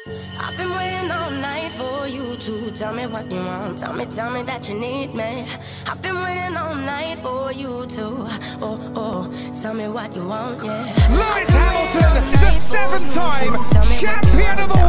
I've been waiting all night for you to tell me what you want. Tell me that you need me. I've been waiting all night for you to, tell me what you want, yeah. Lewis Hamilton is a 7-time champion of the